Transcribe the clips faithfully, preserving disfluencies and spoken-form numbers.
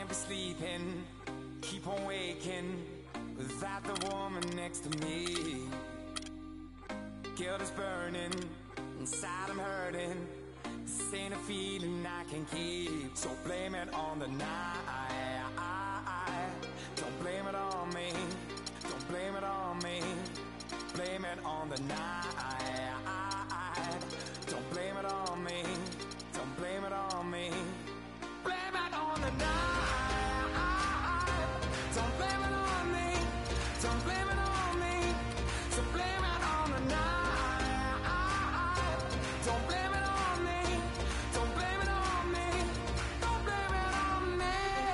be sleeping, keep on waking without the woman next to me. Guilt is burning, inside I'm hurting. This ain't a feeling I can keep. So blame it on the night. Don't blame it on me. Don't blame it on me. Blame it on the night. Don't blame it on me. Don't blame it on me. Blame it on the night. Don't blame it on me. Don't blame it on me. So blame it on the night. Don't blame it on me. Don't blame it on me. Don't blame it on me.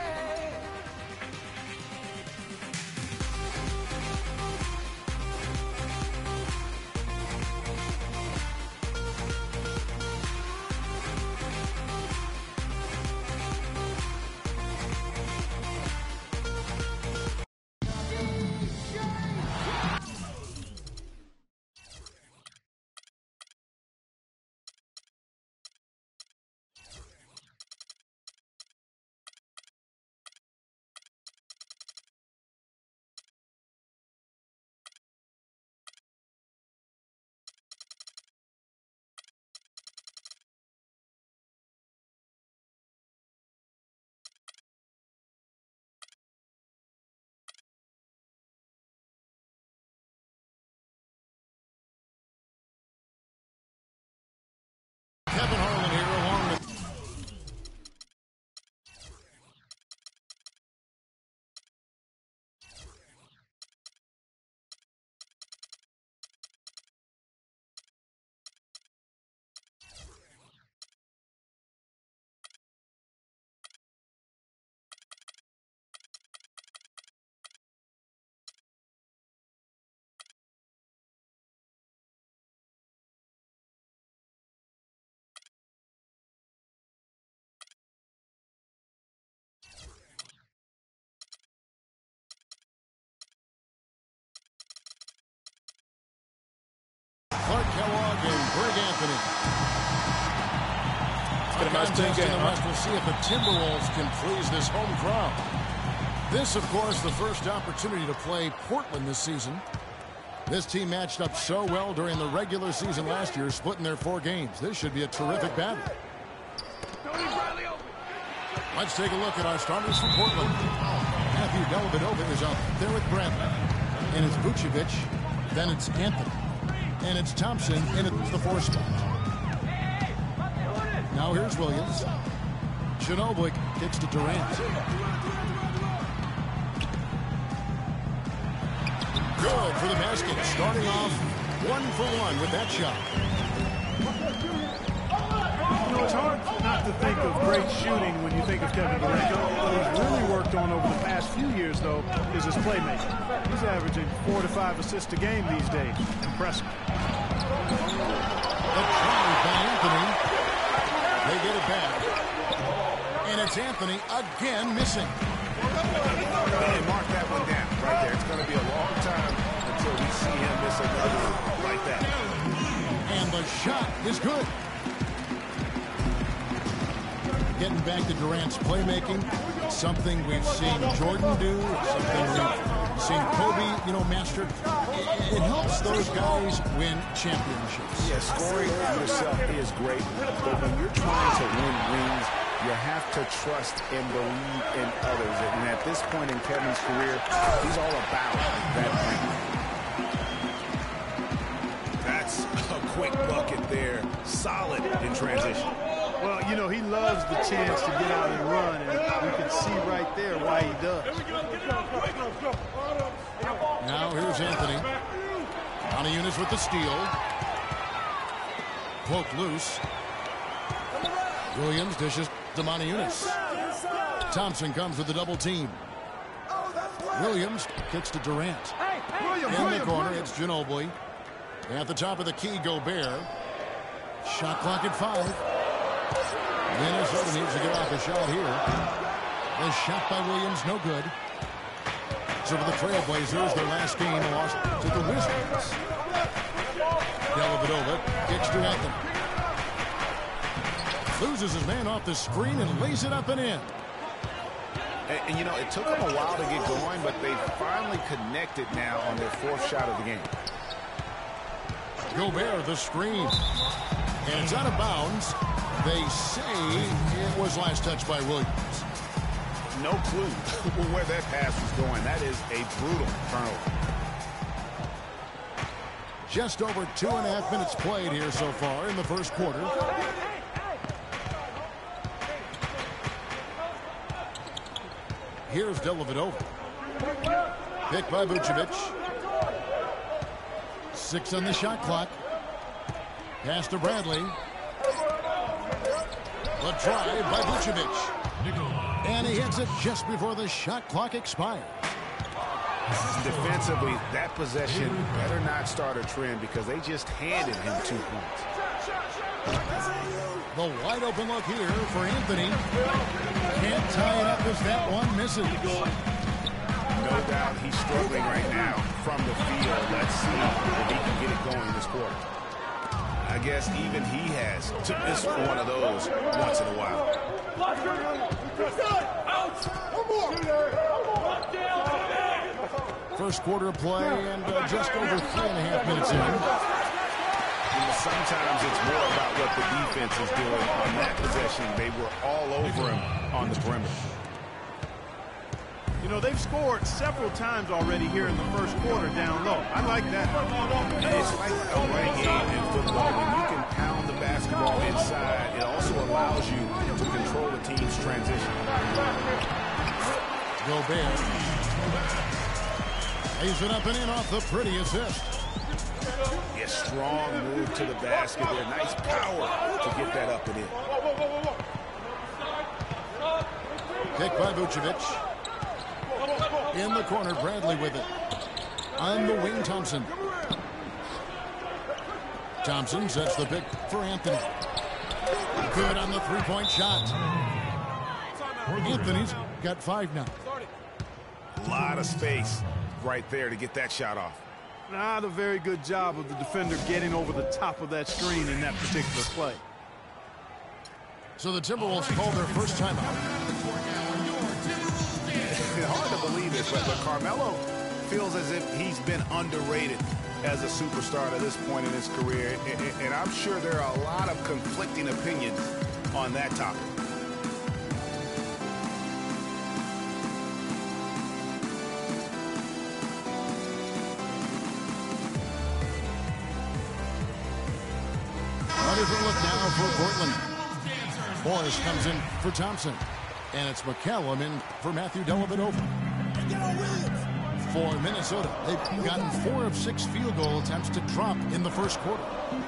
Kevin Harlan here along with Clark Kellogg and Greg Anthony. It's been a nice Contest game, in the huh? West. We'll see if the Timberwolves can please this home crowd. This, of course, the first opportunity to play Portland this season. This team matched up so well during the regular season last year, splitting their four games. This should be a terrific battle. Let's take a look at our starters for Portland. Matthew Dellavedova is out there with Bradley. And it's Vucevic. Then it's Anthony. And it's Thompson, and it's the four spot. Now here's Williams. Ginobili kicks to Durant. Good for the basket. Starting off one for one with that shot. You know, it's hard not to think of great shooting when you think of Kevin Durant. What he's really worked on over the past few years, though, is his playmaking. He's averaging four to five assists a game these days. Impressive. The try by Anthony. They get it back. And it's Anthony again missing. Hey, mark that one down right there. It's going to be a long time until we see him miss another one like that. And the shot is good. Getting back to Durant's playmaking, something we've seen Jordan do, something we've seen Kobe, you know, master. It, it helps those guys win championships. Yeah, scoring yourself is great, but when you're trying to win rings, you have to trust and believe in others. And at this point in Kevin's career, he's all about that ring. That's a quick bucket there. Solid in transition. Well, you know, he loves the chance to get out and run, and we can see right there why he does. Now here's Anthony. Montejunas with the steal. Poked loose. Williams dishes to Montejunas. Thompson comes with the double team. Williams kicks to Durant. In the corner, it's Ginobili. At the top of the key, Gobert. Shot clock at five. Minnesota needs to get off a shot here. The shot by Williams, no good. So for the Trailblazers, their last game lost to the Wizards. Dellavedova kicks to Anthony. Loses his man off the screen and lays it up and in. And, and, you know, it took them a while to get going, but they finally connected now on their fourth shot of the game. Gobert, the screen. And it's out of bounds. They say it was last touched by Williams. No clue where that pass was going. That is a brutal turnover. Just over two and a half minutes played here so far in the first quarter. Here's Dellavedova. Picked by Vucevic. Six on the shot clock. Pass to Bradley. The drive by Vucevic. And he hits it just before the shot clock expires. Defensively, that possession better not start a trend because they just handed him two points. The wide open look here for Anthony. Can't tie it up as that one misses. No doubt he's struggling right now from the field. Let's see if he can get it going this quarter. I guess even he has to miss one of those once in a while. First quarter of play and uh, just over three and a half minutes in. You know, sometimes it's more about what the defense is doing. On that possession, they were all over him on the perimeter. You know, they've scored several times already here in the first quarter down low. I like that. It's like a running game in football. When you can pound the basketball inside, it also allows you to control the team's transition. Gobert. Lays it up and in off the pretty assist. A strong move to the basket there. Nice power to get that up and in. Kick by Vucevic. In the corner, Bradley with it. On the wing, Thompson. Thompson sets the pick for Anthony. Good on the three-point shot. Anthony's got five now. A lot of space right there to get that shot off. Not a very good job of the defender getting over the top of that screen in that particular play. So the Timberwolves called their first timeout. It's hard to believe it, but, but Carmelo feels as if he's been underrated as a superstar to this point in his career. And, and I'm sure there are a lot of conflicting opinions on that topic. A different look now for Portland. Morris comes in for Thompson. And it's McCallum in for Matthew Dellavedova. For Minnesota, they've gotten four of six field goal attempts to drop in the first quarter.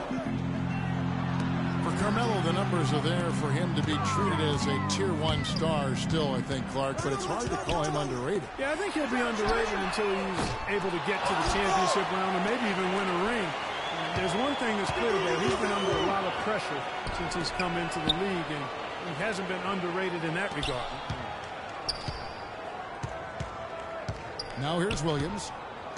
For Carmelo, the numbers are there for him to be treated as a tier one star still, I think, Clark, but it's hard to call him underrated. Yeah, I think he'll be underrated until he's able to get to the championship round and maybe even win a ring. There's one thing that's clear, though. He's been under a lot of pressure since he's come into the league, and he hasn't been underrated in that regard. Now here's Williams.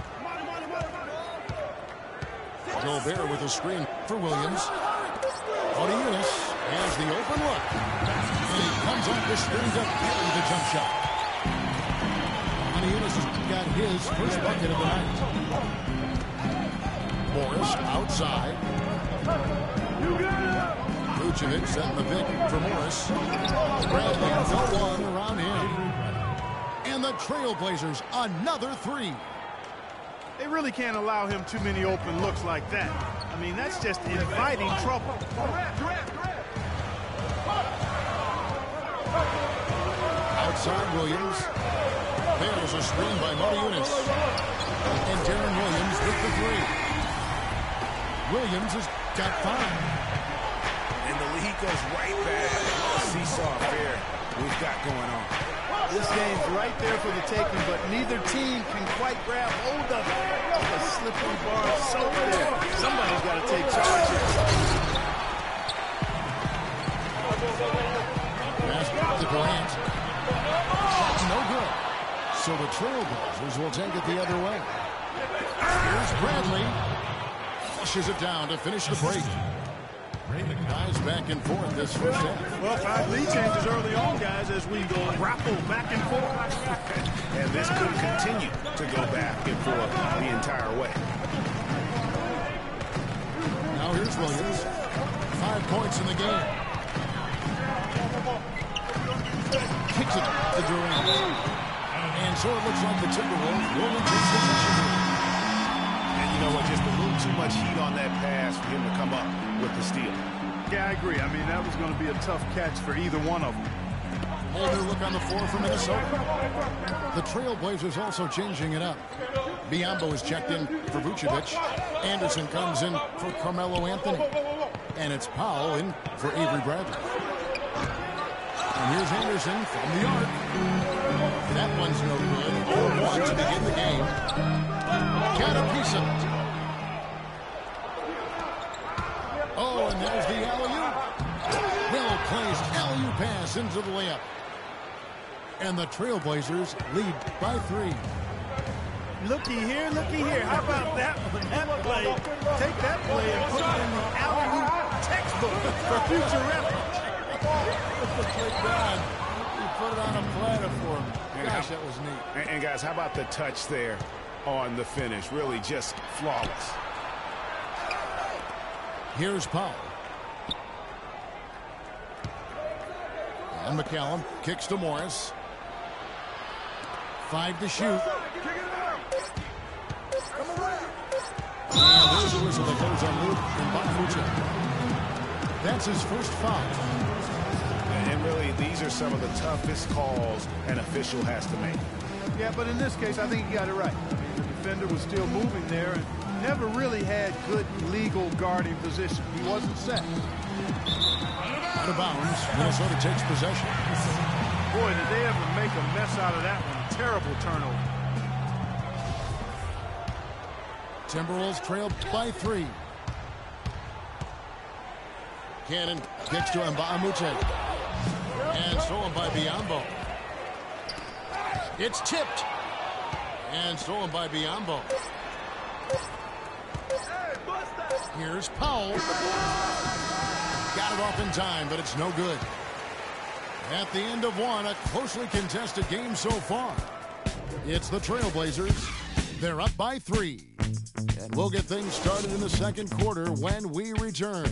Gobert with a screen for Williams. Odiunas has the open look. And he comes off the screen to bury the jump shot. Odiunas has got his first bucket of the night. Morris outside. Vucevic setting the pick for Morris. Bradley, no one around him. And the Trailblazers, another three. They really can't allow him too many open looks like that. I mean, that's just inviting trouble. Outside Williams. There's a screen by Odiunas. And Darren Williams with the three. Williams has got five. And the league goes right back to the seesaw affair we've got going on. This game's right there for the taking, but neither team can quite grab hold of it. The slippery bar is so there. Somebody's got to take charge here. Pass to Durant. That's no good. So the Trailblazers will take it the other way. Here's Bradley. Flushes it down to finish the break. Guys back and forth this first half. Well, five lead changes early on, guys, as we grapple back and forth. And this could continue to go back and forth the entire way. Now here's Williams. Five points in the game. Kicks it to Durant. And so it looks like the Timberwolves will take possession. And you know what? Just a little too much heat on that pass for him to come up with the steal. Yeah, I agree. I mean, that was going to be a tough catch for either one of them. Whole new look on the floor for Minnesota. The Trailblazers also changing it up. Biyombo is checked in for Vucevic. Anderson comes in for Carmelo Anthony. And it's Powell in for Avery Bradley. And here's Anderson from the arc. That one's no good. oh one to begin the game. Got a piece of it. Oh, and there's the alley-oop. Will plays alley-oop pass into the layup. And the Trailblazers lead by three. Looky here, looky here. How about that one? That play. Take that play and put it in the alley-oop textbook for future reference. God, he put it on a platter for him. Gosh, that was neat. And, and guys, how about the touch there on the finish? Really just flawless. Here's Powell. And McCallum kicks to Morris. Five to shoot. And there's a whistle that goes on Luke and Mbamute. That's his first foul. And really, these are some of the toughest calls an official has to make. Yeah, but in this case, I think he got it right. I mean, the defender was still moving there and never really had good legal guarding position. He wasn't set. Out of bounds, Minnesota takes possession. Boy, did they ever make a mess out of that one. Terrible turnover. Timberwolves trail by three. Cannon kicks to Mbamute. And stolen by Biyombo. It's tipped. And stolen by Biyombo. Here's Powell. Got it off in time, but it's no good. At the end of one, a closely contested game so far. It's the Trailblazers. They're up by three. And we'll get things started in the second quarter when we return.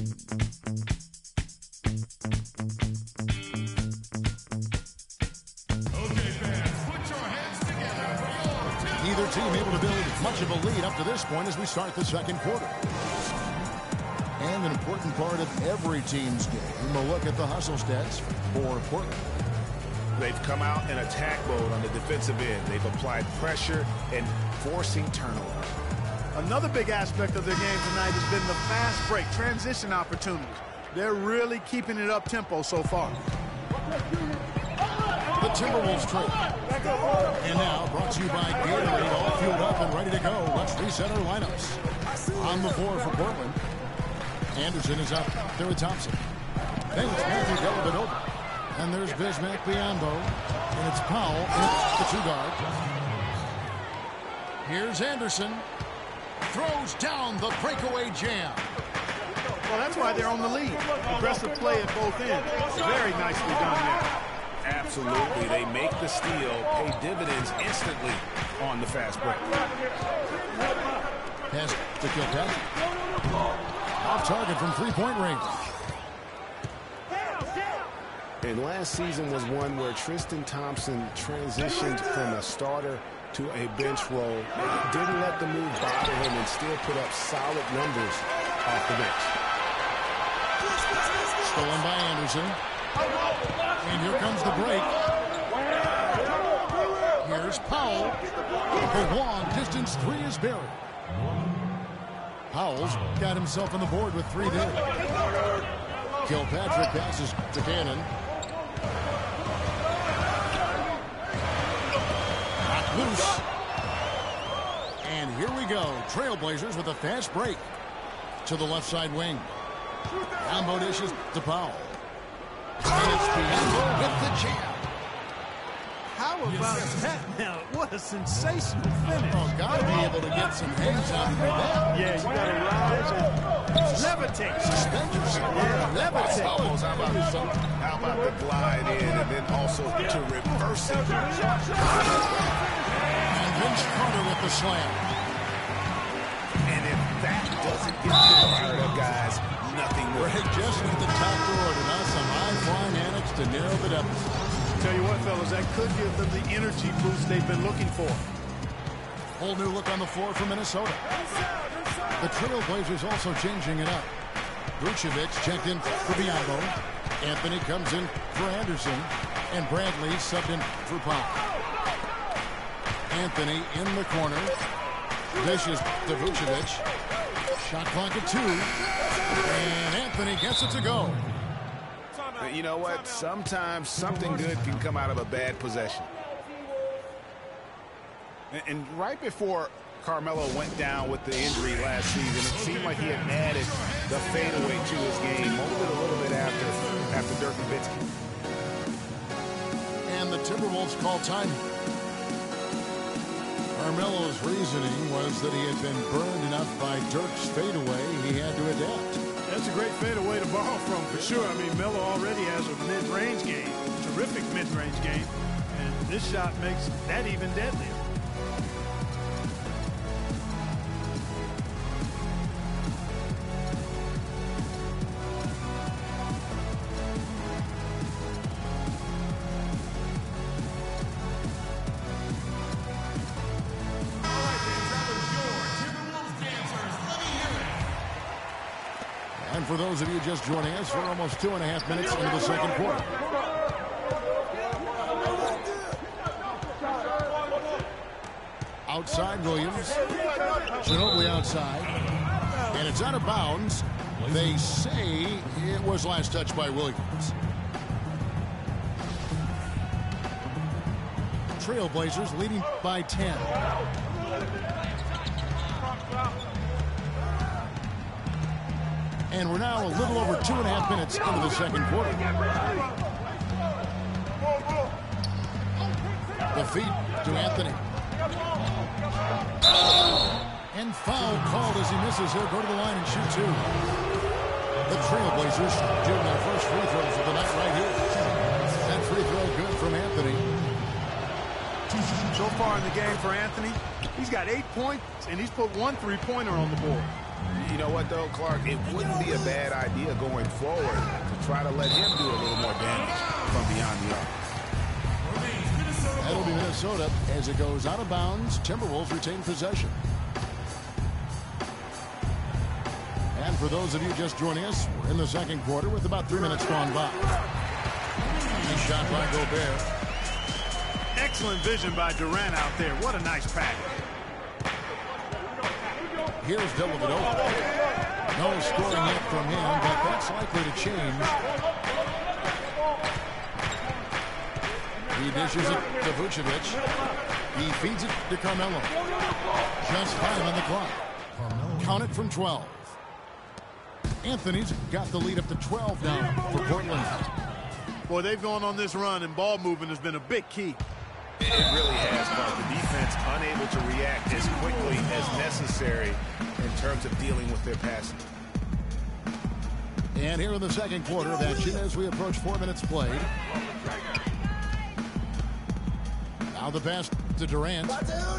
Okay, fans, put your hands together. Neither team able to build much of a lead up to this point as we start the second quarter. And an important part of every team's game, a look at the hustle stats for Portland. They've come out in attack mode on the defensive end. They've applied pressure and forcing turnover. Another big aspect of their game tonight has been the fast break, transition opportunities. They're really keeping it up tempo so far. The Timberwolves trail. And now brought to you by Gatorade, all fueled up and ready to go. Let's reset our lineups. On the floor for Portland. Anderson is up there with Thompson. Then it's Matthew Dellavedova. And there's Bismack Biyombo. And it's Powell. And it's the two guard. Here's Anderson. Throws down the breakaway jam. Well, that's why they're on the lead. Aggressive play at both ends. Very nicely done there. Absolutely. They make the steal, pay dividends instantly on the fast break. Pass to Kilpatrick. Off target from three-point range. And last season was one where Tristan Thompson transitioned from a starter to a bench role. Didn't let the move bother him and still put up solid numbers off the bench. Stolen by Anderson. And here comes the break. Here's Powell. The long distance three is buried. Powell's got himself on the board with three there. Kilpatrick passes to Cannon. Knocked loose. And here we go. Trailblazers with a fast break to the left side wing. Combo dishes to Powell. And it's Biyombo with the jam. How about that now? What a sensational finish. Oh, gotta be able to get some hands out of that. Yeah, you gotta rise and levitate. Suspend yourself. Yeah, levitate. Almost. How about, how about the glide in and then also to reverse it? And Vince Carter with the slam. And if that doesn't get them fired up, guys, nothing will. Greg just need the top door to now some high-flying annex to narrow the deficit. Tell you what, fellas, that could give them the energy boost they've been looking for. Whole new look on the floor for Minnesota. The Trailblazers also changing it up. Vucevic checked in for Biombo. Anthony comes in for Anderson. And Bradley subbed in for Pop. Anthony in the corner. Dishes to Vucevic. Shot clock at two. And Anthony gets it to go. You know what? Sometimes something good can come out of a bad possession. And right before Carmelo went down with the injury last season, it seemed like he had added the fadeaway to his game, molded a little bit after, after Dirk Nowitzki. And the Timberwolves call time. Carmelo's reasoning was that he had been burned enough by Dirk's fadeaway, he had to adapt. That's a great fadeaway to borrow from, for sure. I mean, Melo already has a mid-range game, terrific mid-range game, and this shot makes that even deadlier. And for those of you just joining us, we're almost two and a half minutes into the second quarter. Outside Williams. Ginobili outside. And it's out of bounds. They say it was last touched by Williams. Trailblazers leading by ten. And we're now a little over two and a half minutes into the second quarter. The feed to Anthony. And foul called as he misses. He'll go to the line and shoot two. The Trailblazers doing their first free throws of the night right here. That free throw good from Anthony. So far in the game for Anthony, he's got eight points, and he's put one three-pointer on the board. You know what, though, Clark? It wouldn't be a bad idea going forward to try to let him do a little more damage from beyond the arc. That'll be Minnesota as it goes out of bounds. Timberwolves retain possession. And for those of you just joining us, we're in the second quarter with about three minutes gone by. Nice shot by Gobert. Excellent vision by Durant out there. What a nice pass. Here's Dellavedova. No scoring yet from him, but that's likely to change. He dishes it to Vucevic. He feeds it to Carmelo. Just five on the clock. Count it from twelve. Anthony's got the lead up to twelve now for Portland. Boy, they've gone on this run, and ball movement has been a big key. It really has, Mark. The defense unable to react as quickly as necessary in terms of dealing with their passing. And here in the second quarter of action as we approach four minutes played. Now the pass to Durant.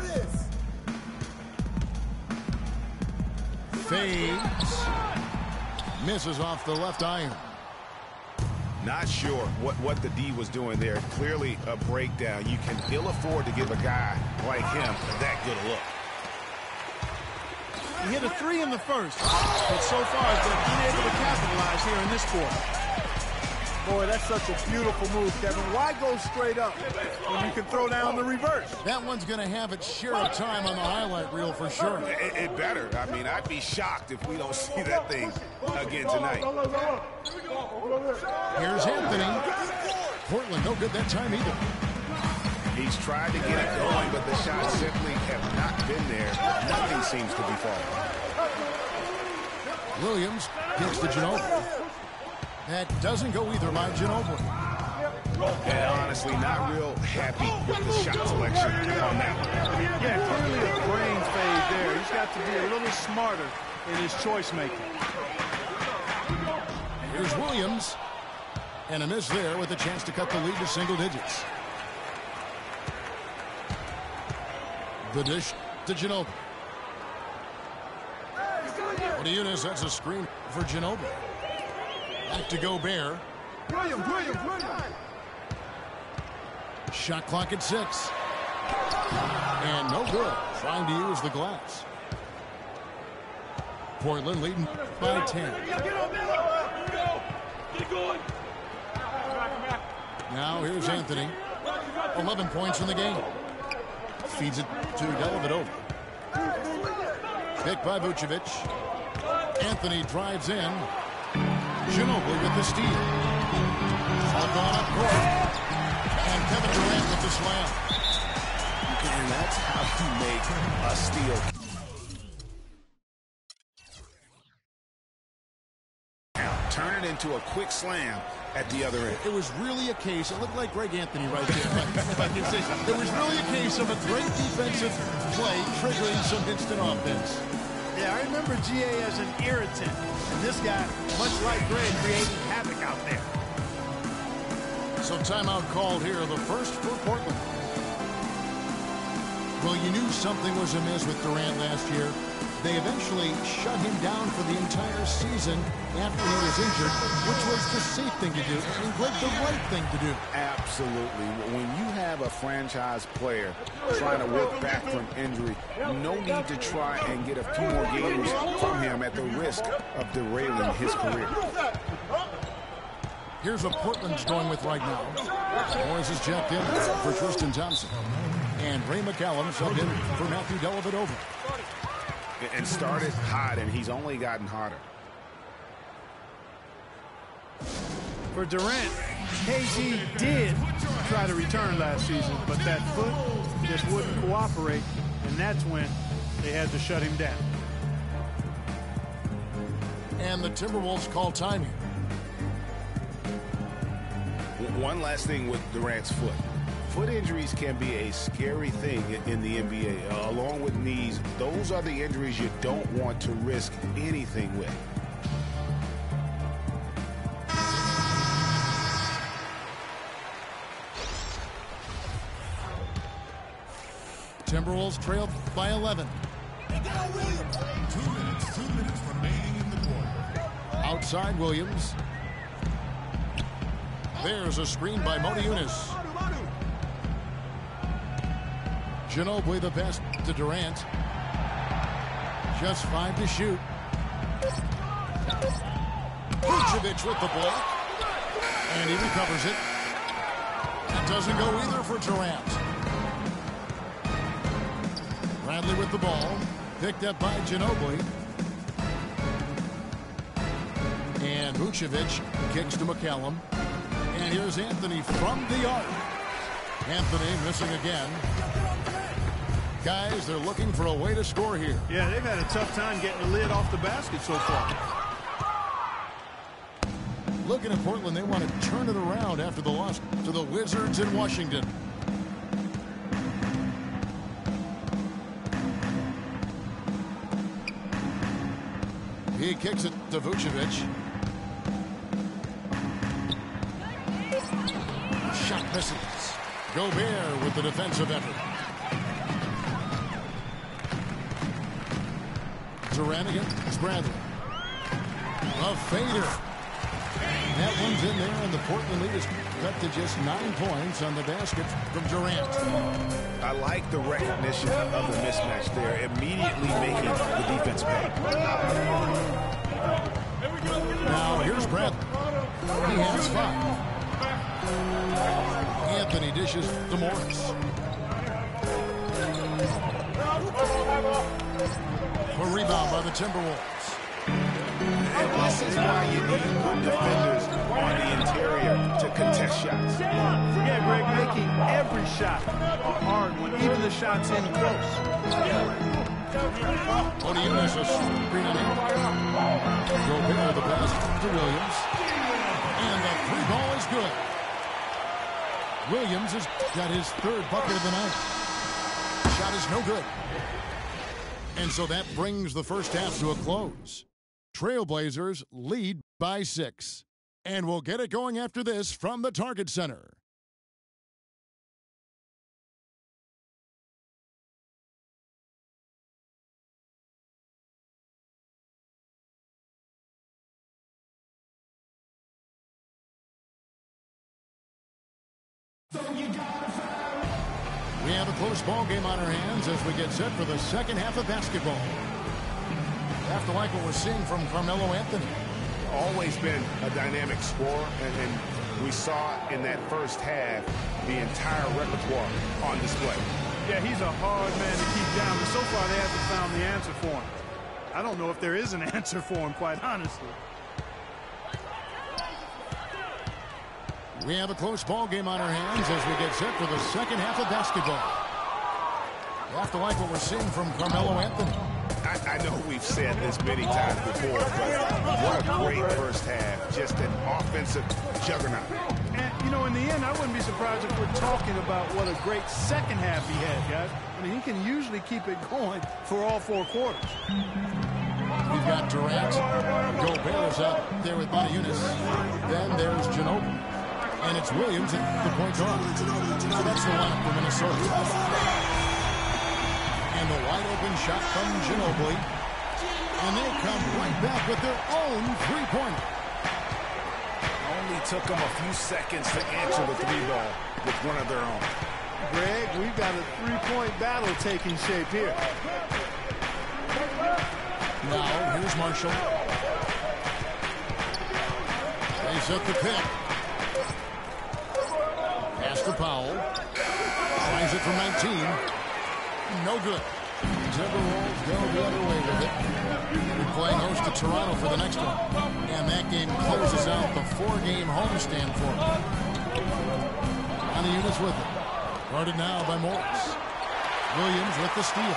Fades. Misses off the left iron. Not sure what, what the D was doing there. Clearly a breakdown. You can ill afford to give a guy like him that good a look. He hit a three in the first, but so far has been unable to capitalize here in this quarter. Boy, that's such a beautiful move, Kevin. Why go straight up when you can throw down the reverse? That one's going to have its share of time on the highlight reel for sure. It, it better. I mean, I'd be shocked if we don't see that thing again tonight. Here's Anthony. Portland, no good that time either. He's tried to get it going, but the shots simply have not been there. Nothing seems to be falling. Williams kicks to Ginobili. That doesn't go either by Ginobili. And honestly, not real happy with the shot selection on that one. Yeah, clearly a brain fade there. He's got to be a little smarter in his choice making. Here's Williams. And a miss there with a chance to cut the lead to single digits. The dish to Ginobili. Motiejunas, that's a screen for Ginobili. Back to Gobert. Williams, Williams, Williams. Shot clock at six. And no good. Trying to use the glass. Portland leading by ten. Now here's Anthony. eleven points in the game. Feeds it to Dellavedova. Pick by Vucevic. Anthony drives in. Ginobili with the steal. All going up court. And Kevin Durant with the slam. And that's how you make a steal. Turn it into a quick slam at the other end. It was really a case, it looked like Greg Anthony right there, if I can say so. It was really a case of a great defensive play triggering some instant offense. Yeah, I remember G A as an irritant. And this guy, much like Greg, creating havoc out there. So timeout called here, the first for Portland. Well, you knew something was amiss with Durant last year. They eventually shut him down for the entire season after he was injured, which was the safe thing to do and Greg, the right thing to do. Absolutely. When you have a franchise player trying to work back from injury, no need to try and get a few more games from him at the risk of derailing his career. Here's what Portland's going with right now. Morris is checked in for Tristan Thompson. And Ray McCallum subbed in for Matthew Dellavedova. And started hot, and he's only gotten hotter. For Durant, K G did try to return last season, but that foot just wouldn't cooperate, and that's when they had to shut him down. And the Timberwolves call time here. One last thing with Durant's foot. Foot injuries can be a scary thing in the N B A. Uh, along with knees, those are the injuries you don't want to risk anything with. Timberwolves trailed by eleven. Two minutes, two minutes remaining in the quarter. Outside Williams. There's a screen by Motiejunas. Ginobili the pass to Durant. Just five to shoot. Vucevic with the block. And he recovers it. That doesn't go either for Durant. Bradley with the ball. Picked up by Ginobili. And Vucevic kicks to McCallum. And here's Anthony from the arc. Anthony missing again. Guys, they're looking for a way to score here. Yeah, they've had a tough time getting the lid off the basket so far. Looking at Portland, they want to turn it around after the loss to the Wizards in Washington. He kicks it to Vucevic. Shot misses. Gobert with the defensive effort. Durant against Bradley. A fader. That one's in there, and the Portland lead is cut to just nine points on the basket from Durant. I like the recognition of the mismatch there, immediately making the defense pay. Now here's Bradley. He has five. Anthony dishes to Morris. A rebound by the Timberwolves. And this is why you need good defenders on the interior to contest shots. Yeah, Greg, making every shot a hard one, even the shots in close. Motiejunas a screen on him. Gobert the pass to Williams. And the three ball is good. Williams has got his third bucket of the night. Shot is no good. And so that brings the first half to a close. Trailblazers lead by six. And we'll get it going after this from the Target Center. We have a close ball game on our hands as we get set for the second half of basketball. Have to like what we're seeing from Carmelo Anthony. Always been a dynamic scorer, and, and we saw in that first half the entire repertoire on display. Yeah, he's a hard man to keep down, but so far they haven't found the answer for him. I don't know if there is an answer for him, quite honestly. We have a close ball game on our hands as we get set for the second half of basketball. You have to like what we're seeing from Carmelo Anthony. I, I know we've said this many times before, but what a great first half. Just an offensive juggernaut. And, you know, in the end, I wouldn't be surprised if we're talking about what a great second half he had, guys. I mean, he can usually keep it going for all four quarters. We've got Durant. Gobert is up there with Montejunas. Then there's Ginobili. And it's Williams at the point guard. So that's the lineup for Minnesota. And the wide open shot from Ginobili. And they come right back with their own three-pointer. Only took them a few seconds to answer the three ball with one of their own. Greg, we've got a three-point battle taking shape here. Now, here's Marshall. They set the pick. Pass to Powell. Tries it from nineteen. No good. Timberwolves go the other way with it. We're playing host to Toronto for the next one. And that game closes out the four-game homestand for them. Montejunas with it. Guarded now by Morris. Williams with the steal.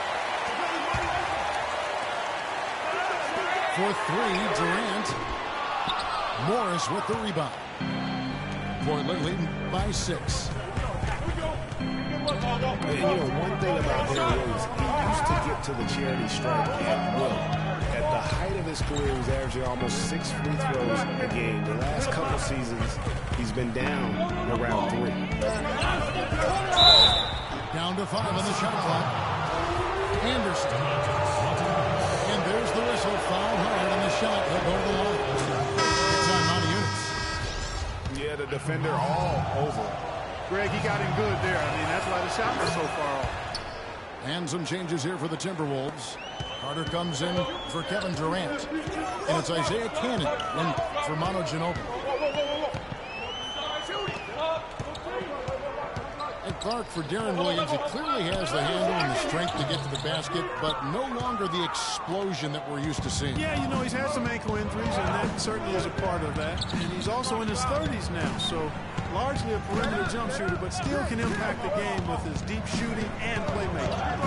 For three, Durant. Morris with the rebound. Portland leading by six. And, you know, one thing about Darren Williams, he used to get to the charity stripe at will. At the height of his career, he was averaging almost six free throws a game. The last couple seasons, he's been down around three. Down to five on the shot clock. Anderson. And there's the whistle. Foul hard on the shot. He'll go to the line. It's on Montejunas. Yeah, the defender all over. Greg, he got him good there. I mean, that's why the shot was so far off. And some changes here for the Timberwolves. Carter comes in for Kevin Durant. And it's Isaiah Cannon in for Manu Ginobili. And Clark, for Darren Williams, he clearly has the handle and the strength to get to the basket, but no longer the explosion that we're used to seeing. Yeah, you know, he's had some ankle injuries, and that certainly is a part of that. And he's also in his thirties now, so largely a perimeter jump shooter, but still can impact the game with his deep shooting and playmaking.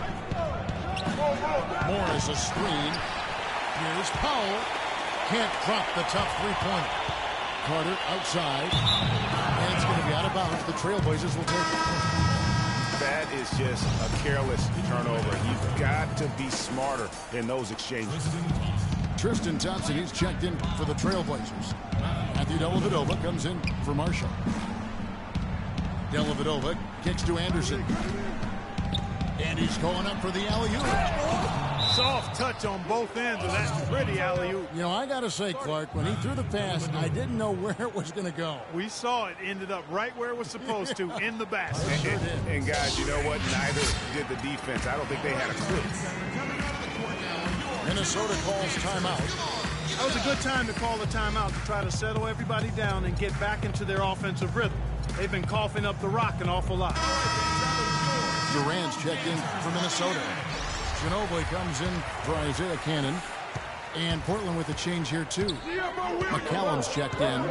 Morris a screen. Here's Powell. Can't drop the tough three-pointer. Carter outside. And it's going to be out of bounds. The Trailblazers will take it. That is just a careless turnover. You've got to be smarter in those exchanges. Tristan Thompson, he's checked in for the Trailblazers. Matthew Dellavedova comes in for Marshall. Dellavedova kicks to Anderson. And he's going up for the alley-oop. Soft touch on both ends of that pretty alley-oop. You know, I got to say, Clark, when he threw the pass, I didn't know where it was going to go. We saw it ended up right where it was supposed to, in the basket. And, and, and, guys, you know what? Neither did the defense. I don't think they had a clue. Minnesota calls timeout. That was a good time to call the timeout to try to settle everybody down and get back into their offensive rhythm. They've been coughing up the rock an awful lot. Durant's checked in for Minnesota. Ginobili comes in for Isaiah Cannon. And Portland with a change here, too. McCallum's checked in.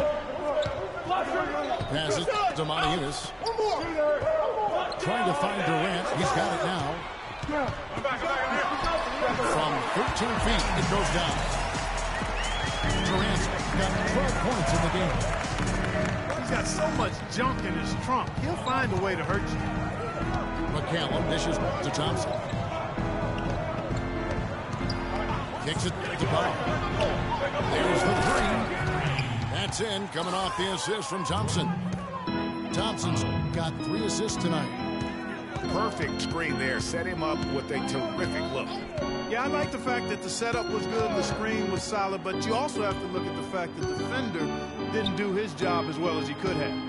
Pass it to Montejunas. Trying to find Durant. He's got it now. From thirteen feet, it goes down. Durant's got twelve points in the game. He's got so much junk in his trunk. He'll find a way to hurt you. McCallum dishes to Thompson. Kicks it to Powell. There's the three. That's in, coming off the assist from Thompson. Thompson's got three assists tonight. Perfect screen there. Set him up with a terrific look. Yeah, I like the fact that the setup was good, the screen was solid, but you also have to look at the fact that the defender didn't do his job as well as he could have.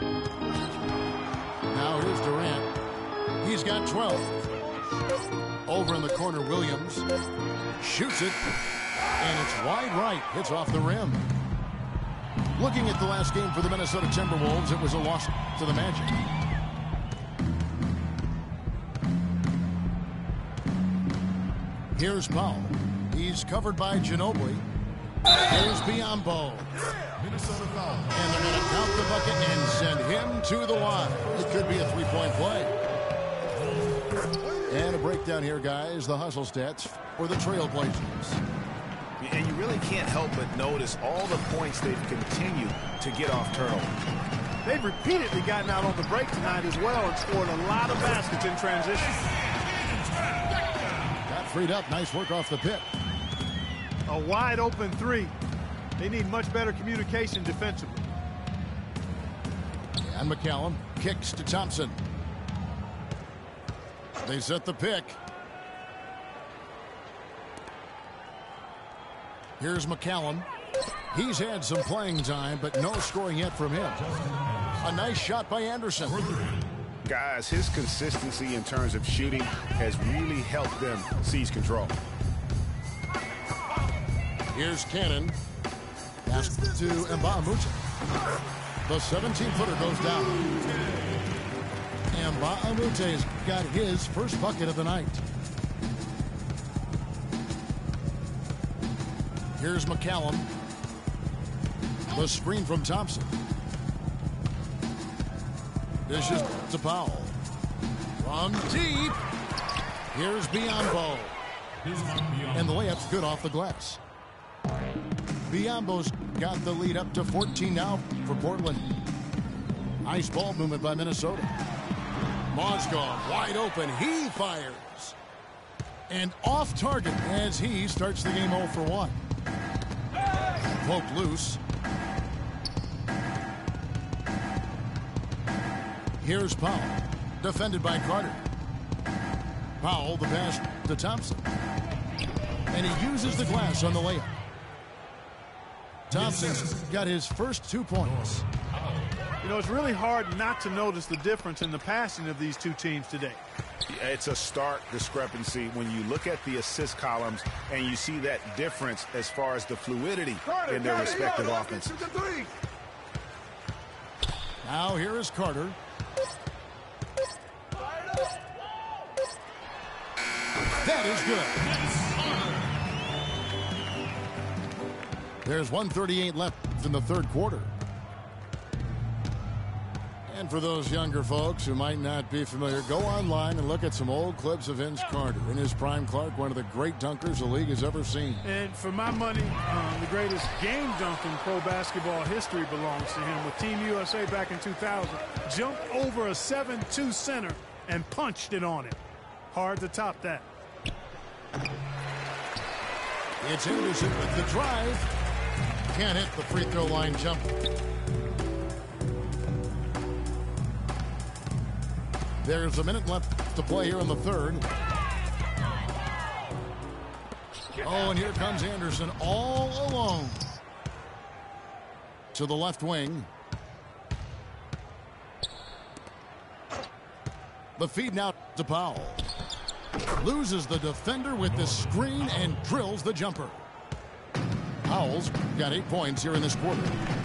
Now here's Durant. He's got twelve. Over in the corner, Williams shoots it, and it's wide right. Hits off the rim. Looking at the last game for the Minnesota Timberwolves, it was a loss to the Magic. Here's Powell. He's covered by Ginobili. Here's Biyombo. Minnesota foul. And they're going to count the bucket and send him to the line. It could be a three-point play. And a breakdown here, guys. The hustle stats for the Trailblazers. And you really can't help but notice all the points they've continued to get off turnover. They've repeatedly gotten out on the break tonight as well and scored a lot of baskets in transition. Got freed up. Nice work off the pick. A wide open three. They need much better communication defensively. And McCallum kicks to Thompson. They set the pick. Here's McCallum. He's had some playing time, but no scoring yet from him. A nice shot by Anderson. Guys, his consistency in terms of shooting has really helped them seize control. Here's Cannon. Pass to Mbah-a-Moute. The seventeen-footer goes down. Mbah-a-Moute's got his first bucket of the night. Here's McCallum. The screen from Thompson. Dishes to Powell. From deep. Here's Biyombo. And the layup's good off the glass. Biyombo's got the lead up to fourteen now for Portland. Nice ball movement by Minnesota. Mozgov wide open. He fires. And off target as he starts the game oh for one. Poked loose. Here's Powell. Defended by Carter. Powell, the pass to Thompson. And he uses the glass on the layup. Thompson's got his first two points. You know, it's really hard not to notice the difference in the passing of these two teams today. It's a stark discrepancy when you look at the assist columns and you see that difference as far as the fluidity in their respective offenses. Now here is Carter. That is good. There's one thirty-eight left in the third quarter. And for those younger folks who might not be familiar, go online and look at some old clips of Vince Carter. In his prime, Clark, one of the great dunkers the league has ever seen. And for my money, um, the greatest game dunk in pro basketball history belongs to him. With Team U S A back in two thousand, jumped over a seven two center and punched it on him. Hard to top that. It's Anderson with the drive. Can't hit the free throw line jumper. There's a minute left to play here in the third. Oh, and here comes Anderson all alone. To the left wing. The feed now to Powell. Loses the defender with the screen and drills the jumper. Powell's got eight points here in this quarter.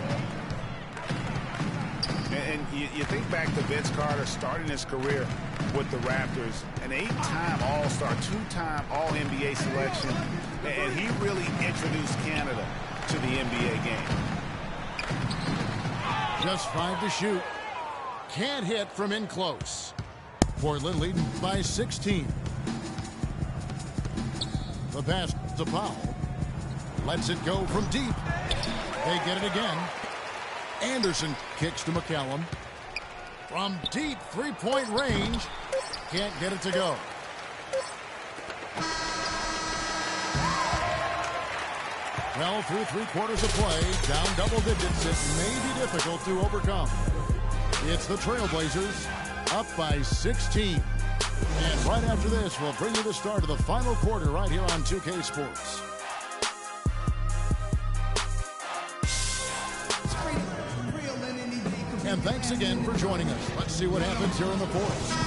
And you, you think back to Vince Carter starting his career with the Raptors, an eight-time All-Star, two-time All N B A selection, and he really introduced Canada to the N B A game. Just five to shoot. Can't hit from in close. Portland leading by sixteen. The pass to Powell. Lets it go from deep. They get it again. Anderson kicks to McCallum. From deep three-point range. Can't get it to go. Well, through three quarters of play, down double digits, it may be difficult to overcome. It's the Trailblazers up by sixteen. And right after this, we'll bring you the start of the final quarter right here on two K Sports. And thanks again for joining us. Let's see what happens here in the fourth.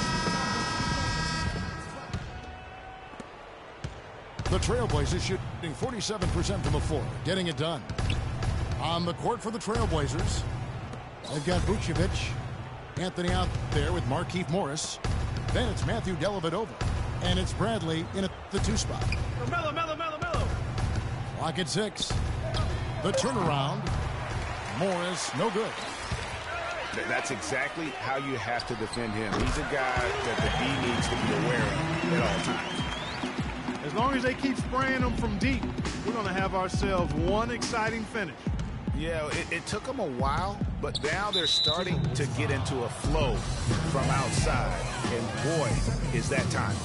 The Trailblazers shooting forty-seven percent from the floor, getting it done. On the court for the Trailblazers, they've got Vucevic, Anthony out there with Markieff Morris. Then it's Matthew Dellavedova, and it's Bradley in the two spot. Mello, Mello, Mello, Mello. Clock at six. The turnaround. Morris, no good. That's exactly how you have to defend him. He's a guy that the D needs to be aware of at all times. As long as they keep spraying them from deep, we're going to have ourselves one exciting finish. Yeah, it, it took them a while, but now they're starting to get into a flow from outside. And boy, is that time.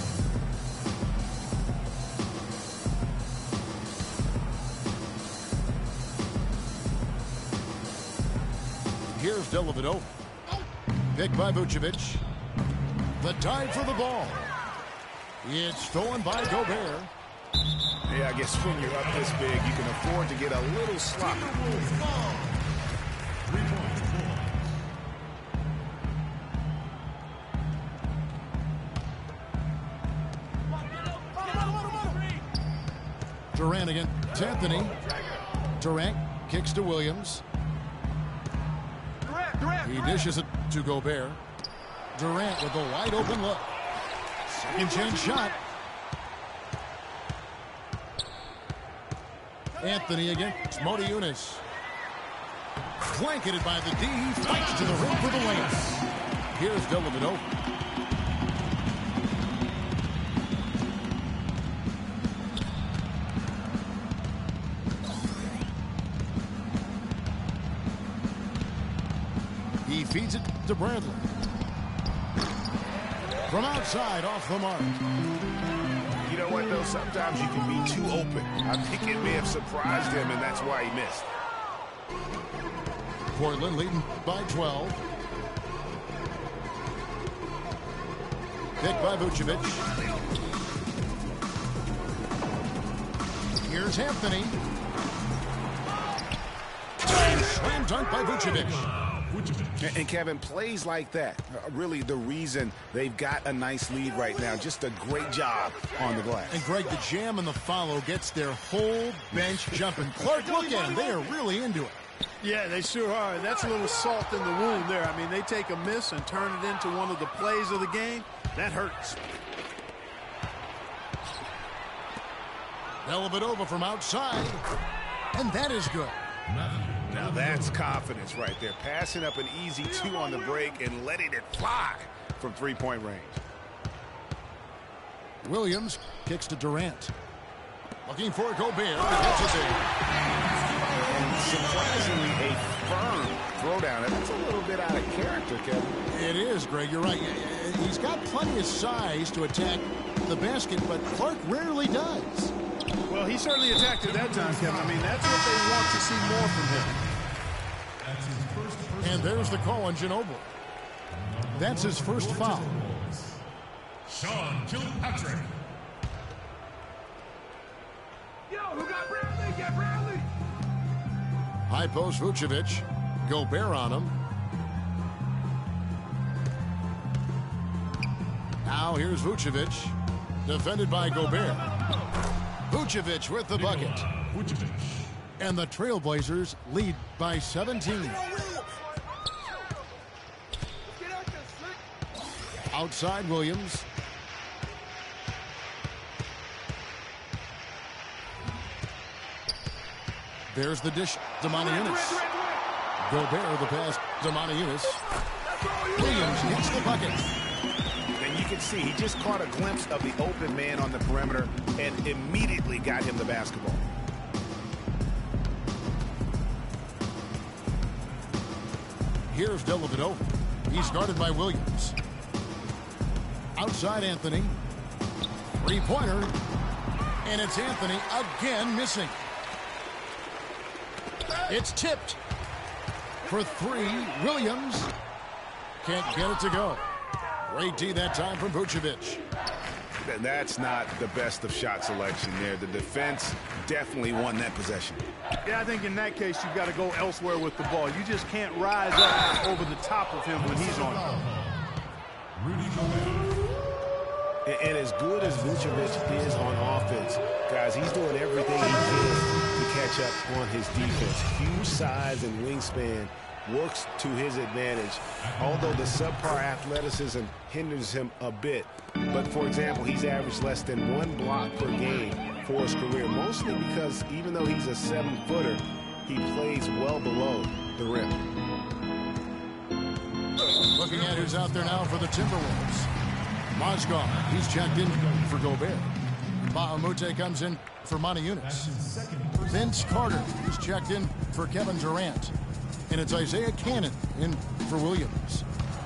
Here's Dellavedova. Picked by Vucevic. The dive for the ball. It's stolen by Gobert. Yeah, I guess when you're up this big, you can afford to get a little sloppy. Durant again. It's Anthony. Durant kicks to Williams. He dishes it to Gobert. Durant with a wide open look. Second chance shot. Anthony again. It's Moti Eunice. Blanketed by the D. He fights to the rim for the layup. Here's Dellavedova. He feeds it to Bradley. From outside, off the mark. You know what, though? Sometimes you can be too open. I think it may have surprised him, and that's why he missed. Portland leading by twelve. Picked by Vucevic. Here's Anthony. Slam dunk by Vucevic. And Kevin, plays like that are really the reason they've got a nice lead right now. Just a great job on the glass. And Greg, the jam and the follow gets their whole bench jumping. Clark, look at them. They are really into it. Yeah, they sure are. That's a little salt in the wound there. I mean, they take a miss and turn it into one of the plays of the game. That hurts. Dellavedova from outside. And that is good. Now that's confidence right there. Passing up an easy two on the break and letting it fly from three-point range. Williams kicks to Durant. Looking for Gobert. Gets it there. And surprisingly, a firm throwdown. That's a little bit out of character, Kevin. It is, Greg. You're right. He's got plenty of size to attack the basket, but Clark rarely does. Well, he certainly attacked it that time, Kevin. I mean, that's what they want to see more from him. And there's the call on Ginobili. That's his first foul. Sean Kilpatrick. Yo, who got Bradley? Get Bradley! High post Vucevic. Gobert on him. Now here's Vucevic. Defended by Gobert. Vucevic with the bucket. And the Trailblazers lead by seventeen. Outside Williams. There's the dish to Moti Eunice. Gobert the pass to Moti Eunice. Williams hits the bucket. And you can see he just caught a glimpse of the open man on the perimeter and immediately got him the basketball. Here's Dellavedova. He's guarded by Williams. Outside Anthony. Three-pointer. And it's Anthony again missing. It's tipped. For three, Williams can't get it to go. Great D that time from Vucevic. That's not the best of shot selection there. The defense definitely won that possession. Yeah, I think in that case, you've got to go elsewhere with the ball. You just can't rise up over the top of him when he's on it. And, and as good as Vucevic is on offense, guys, he's doing everything he can to catch up on his defense. Huge size and wingspan works to his advantage, although the subpar athleticism hinders him a bit. But, for example, he's averaged less than one block per game for his career, mostly because even though he's a seven-footer, he plays well below the rim. Looking at who's out there now for the Timberwolves. Mozgov, he's checked in for Gobert. Bahamute comes in for Monty Eunice. Vince Carter is checked in for Kevin Durant. And it's Isaiah Cannon in for Williams.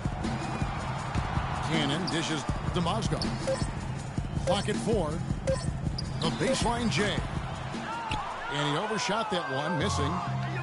Cannon dishes to Mozgov. Clock at four. The baseline J. And he overshot that one, missing.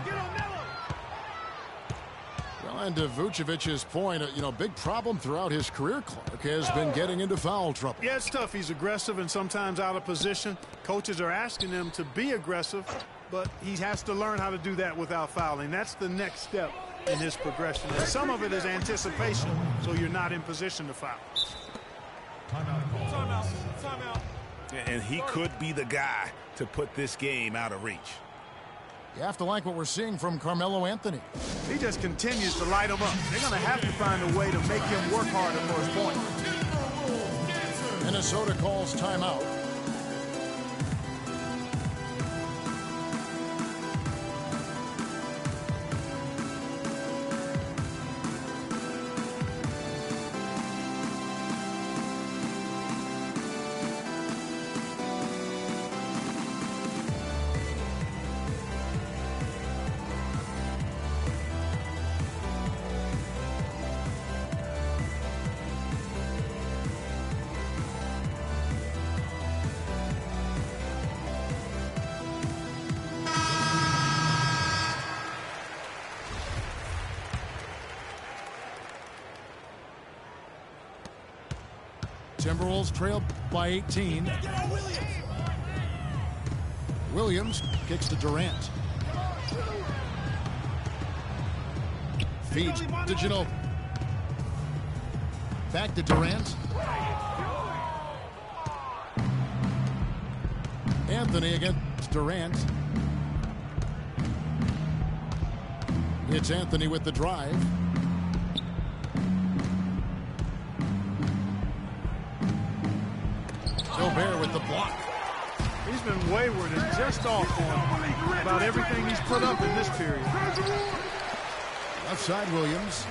Well, and to Vucevic's point, you know, big problem throughout his career, Clark, has been getting into foul trouble. Yeah, it's tough. He's aggressive and sometimes out of position. Coaches are asking him to be aggressive, but he has to learn how to do that without fouling. That's the next step in his progression. And some of it is anticipation, so you're not in position to foul. Timeout. Timeout. Timeout. And he could be the guy to put this game out of reach. You have to like what we're seeing from Carmelo Anthony. He just continues to light him up. They're going to have to find a way to make him work harder for his point. Minnesota calls timeout. Timberwolves trail by eighteen. Williams kicks to Durant. Feeds to Ginobili. Back to Durant. Anthony against Durant. It's Anthony with the drive. Gobert with the block. He's been wayward and just off on about everything he's put up in this period. Left side Williams.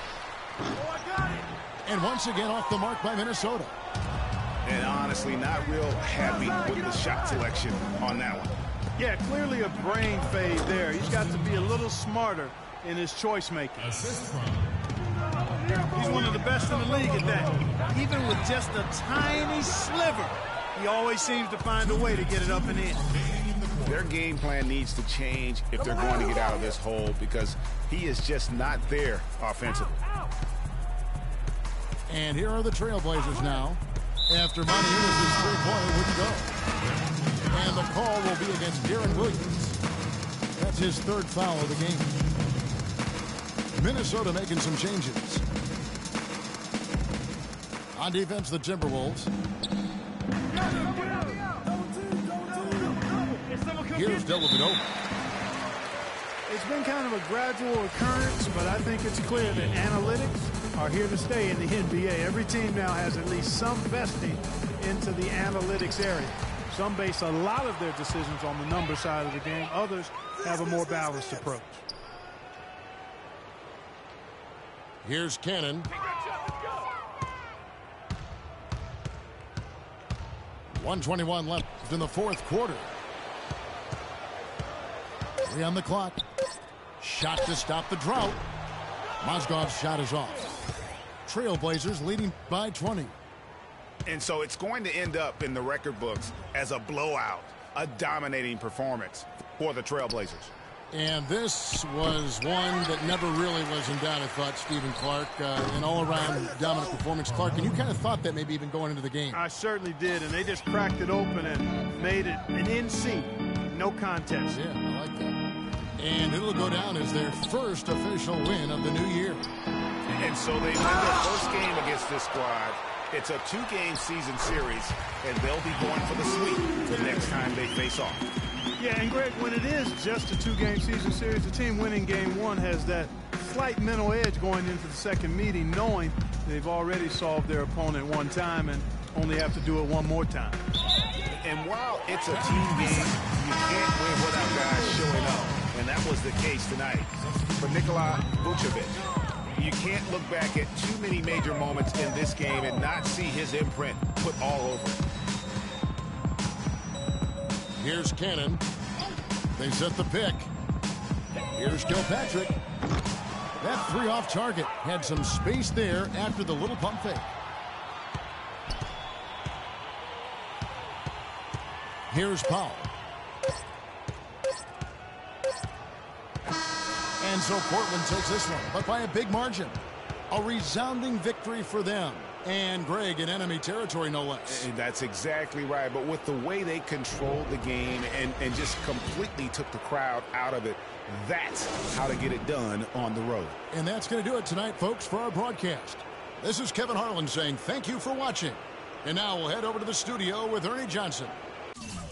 And once again off the mark by Minnesota. And honestly, not real happy with the shot selection on that one. Yeah, clearly a brain fade there. He's got to be a little smarter in his choice making. He's one of the best in the league at that. Even with just a tiny sliver, he always seems to find a way to get it up and in. Their game plan needs to change if they're going to get out of this hole, because he is just not there offensively. And here are the Trailblazers now, after Monty Eunice's three-pointer wouldn't go. And the call will be against Deron Williams. That's his third foul of the game. Minnesota making some changes. On defense, the Timberwolves. Here's Dellavedova. It's been kind of a gradual occurrence, but I think it's clear that analytics are here to stay in the N B A. Every team now has at least some vesting into the analytics area. Some base a lot of their decisions on the number side of the game. Others have a more balanced approach. Here's Cannon. one twenty-one left in the fourth quarter. Three on the clock. Shot to stop the drought. Mozgov's shot is off. Trailblazers leading by twenty. And so it's going to end up in the record books as a blowout, a dominating performance for the Trailblazers. And this was one that never really was in doubt, I thought, Stephen Clark. Uh, an all-around dominant performance. Clark, and you kind of thought that maybe even going into the game. I certainly did, and they just cracked it open and made it an N C. No contest. Yeah, I like that. And it'll go down as their first official win of the new year. And so they win their first game against this squad. It's a two-game season series, and they'll be going for the sweep the next time they face off. Yeah, and Greg, when it is just a two-game season series, the team winning game one has that slight mental edge going into the second meeting, knowing they've already solved their opponent one time and only have to do it one more time. And while it's a team game, you can't win without guys showing up. And that was the case tonight for Nikola Vucevic. You can't look back at too many major moments in this game and not see his imprint put all over it. Here's Cannon. They set the pick. Here's Kilpatrick. That three off target had some space there after the little pump fake. Here's Powell. And so Portland takes this one, but by a big margin. A resounding victory for them. And Greg in enemy territory, no less. And that's exactly right. But with the way they controlled the game and, and just completely took the crowd out of it, that's how to get it done on the road. And that's going to do it tonight, folks, for our broadcast. This is Kevin Harlan saying thank you for watching. And now we'll head over to the studio with Ernie Johnson.